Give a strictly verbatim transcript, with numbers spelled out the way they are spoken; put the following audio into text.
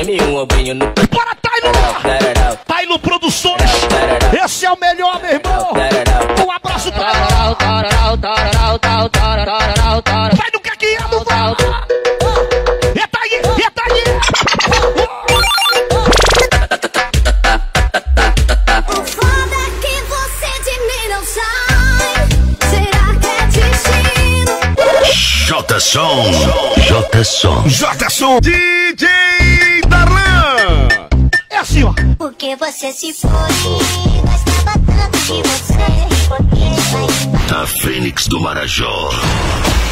M um, obrinho no... Bora, Tailo! Tailo Produções! Esse é o melhor, meu irmão! Um abraço para... Vai no caqueado, vai! Eita aí, eita aí! O foda é que você de mim não sai. Será que é destino? J-Som, J-Som, J-Som, D J Darlan! É assim, ó. Porque você se foi, gostava tanto de você. Porque vai embora. a Fênix do Marajó.